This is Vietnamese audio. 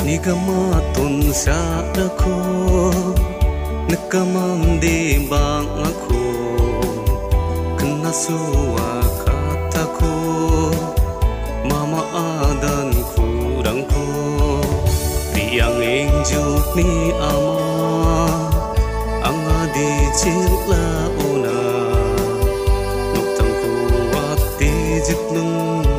Nigama tun sa ako Nakamam di bang ako Kanasuwa katako Mama adan kurang ko Tiang injuk ni ama Ang adi cila una Nuktang kuat di jik nung